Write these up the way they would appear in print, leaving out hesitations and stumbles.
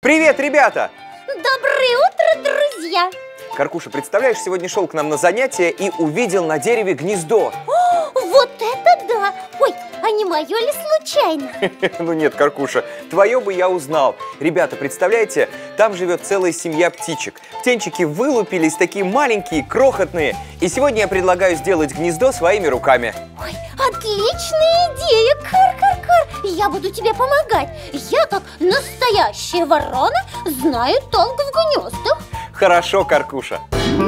Привет, ребята! Доброе утро, друзья! Каркуша, представляешь, сегодня шел к нам на занятия и увидел на дереве гнездо. О, вот это да! Ой, а не мое ли случайно? Ну нет, Каркуша, твое бы я узнал. Ребята, представляете, там живет целая семья птичек. Птенчики вылупились, такие маленькие, крохотные. И сегодня я предлагаю сделать гнездо своими руками. Ой, отличная идея, Кар-кар-кар! Я буду тебе помогать. Я, как настоящая ворона, знаю толк в гнездах. Хорошо, Каркуша.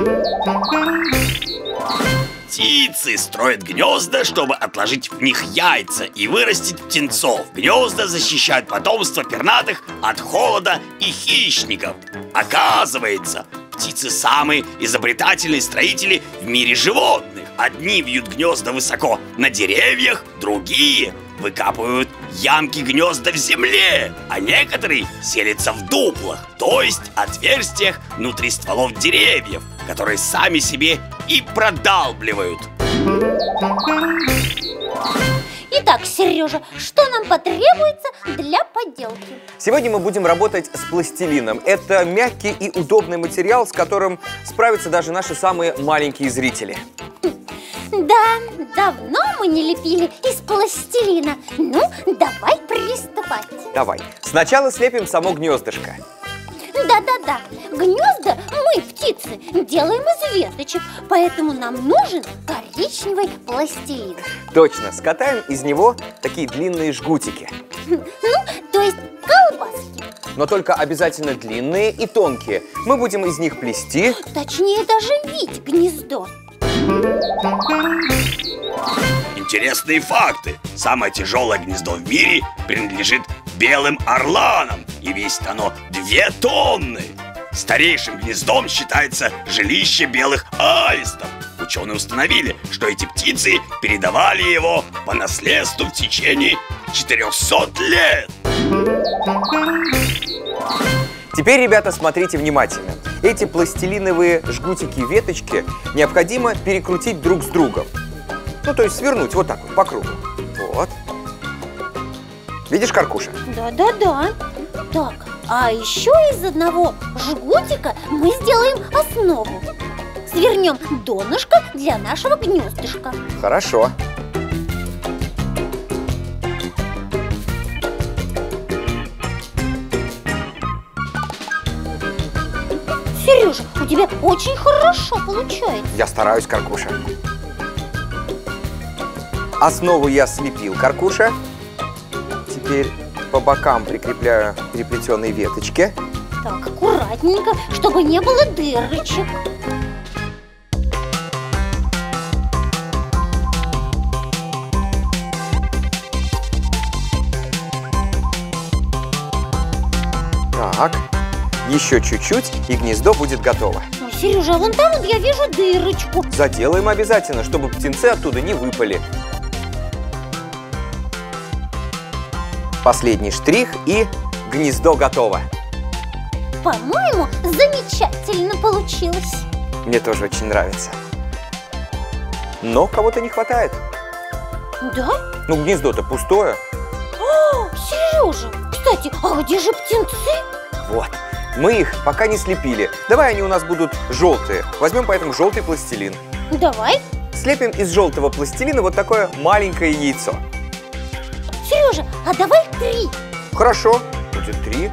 Птицы строят гнезда, чтобы отложить в них яйца и вырастить птенцов. Гнезда защищают потомство пернатых от холода и хищников. Оказывается, птицы самые изобретательные строители в мире животных. Одни вьют гнезда высоко на деревьях, другие выкапывают ямки гнезда в земле, а некоторые селятся в дуплах, то есть отверстиях внутри стволов деревьев, которые сами себе и продалбливают. Итак, Сережа, что нам потребуется для поделки? Сегодня мы будем работать с пластилином. Это мягкий и удобный материал, с которым справятся даже наши самые маленькие зрители. Да, давно мы не лепили из пластилина. Ну, давай приступать. Давай. Сначала слепим само гнездышко. Да-да-да, гнезда мы, птицы, делаем из веточек, поэтому нам нужен коричневый пластилин. Точно, скатаем из него такие длинные жгутики. Ну, то есть колбаски. Но только обязательно длинные и тонкие. Мы будем из них плести. Точнее, даже вить гнездо. Интересные факты. Самое тяжелое гнездо в мире принадлежит белым орланам, и весит оно 2 тонны. Старейшим гнездом считается жилище белых аистов. Ученые установили, что эти птицы передавали его по наследству в течение 400 лет. Теперь, ребята, смотрите внимательно. Эти пластилиновые жгутики-веточки необходимо перекрутить друг с другом. Ну, то есть свернуть вот так вот, по кругу. Вот. Видишь, Каркуша? Да-да-да. Так, а еще из одного жгутика мы сделаем основу. Свернем донышко для нашего гнездышка. Хорошо. Сережа, у тебя очень хорошо получается. Я стараюсь, Каркуша. Основу я слепил, Каркуша. Теперь по бокам прикрепляю переплетенные веточки. Так, аккуратненько, чтобы не было дырочек. Так, еще чуть-чуть, и гнездо будет готово. Ой, Сережа, а вон там вот я вижу дырочку. Заделаем обязательно, чтобы птенцы оттуда не выпали. Последний штрих, и гнездо готово. По-моему, замечательно получилось. Мне тоже очень нравится. Но кого-то не хватает. Да? Ну, гнездо-то пустое. О, Сережа, кстати, а где же птенцы? Вот. Мы их пока не слепили. Давай они у нас будут желтые. Возьмем поэтому желтый пластилин. Давай. Слепим из желтого пластилина вот такое маленькое яйцо. Сережа, а давай 3. Хорошо, будет 3.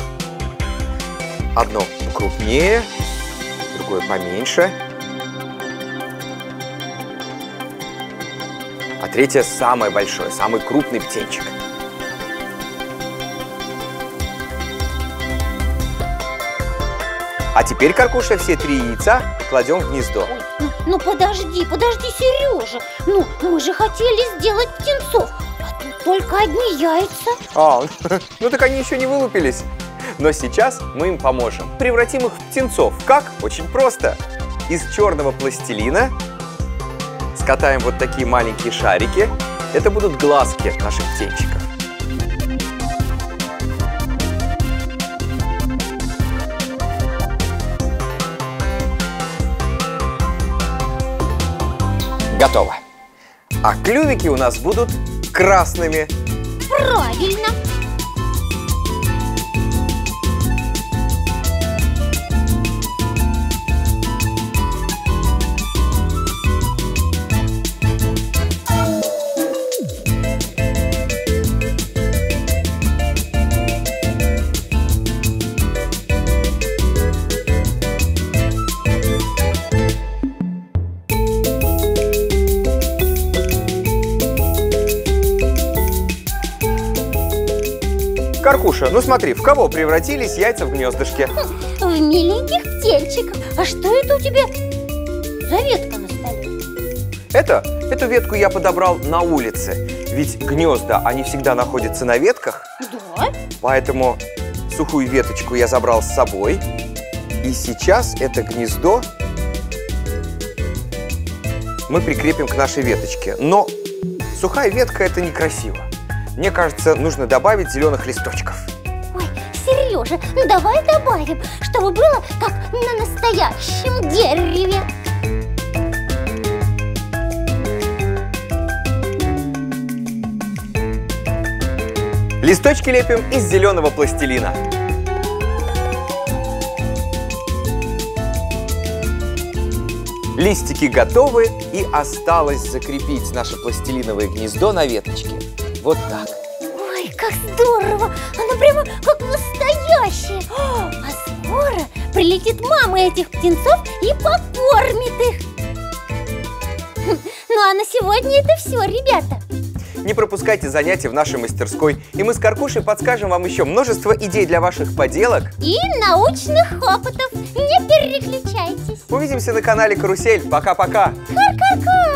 Одно покрупнее, другое поменьше. А третье самое большое, самый крупный птенчик. А теперь, Каркуша, все 3 яйца кладем в гнездо. Ой, ну подожди, Сережа. Ну, мы же хотели сделать птенцов, а тут только одни яйца. Ну так они еще не вылупились. Но сейчас мы им поможем. Превратим их в птенцов. Как? Очень просто. Из черного пластилина скатаем вот такие маленькие шарики. Это будут глазки наших птенчиков. Готово. А клювики у нас будут красными. Правильно. Каркуша, ну смотри, в кого превратились яйца в гнездышке? В миленьких птенчиков. А что это у тебя за ветка на столе? Эту ветку я подобрал на улице. Ведь гнезда, они всегда находятся на ветках. Да? Поэтому сухую веточку я забрал с собой. И сейчас это гнездо мы прикрепим к нашей веточке. Но сухая ветка – это некрасиво. Мне кажется, нужно добавить зеленых листочков. Ой, Сережа, ну давай добавим, чтобы было как на настоящем дереве. Листочки лепим из зеленого пластилина. Листики готовы, и осталось закрепить наше пластилиновое гнездо на веточке. Вот так. Ой, как здорово! Оно прямо как настоящее! А скоро прилетит мама этих птенцов и покормит их. Ну а на сегодня это все, ребята. Не пропускайте занятия в нашей мастерской, и мы с Каркушей подскажем вам еще множество идей для ваших поделок и научных опытов. Не переключайтесь. Увидимся на канале Карусель. Пока-пока! Ка-ка-ка!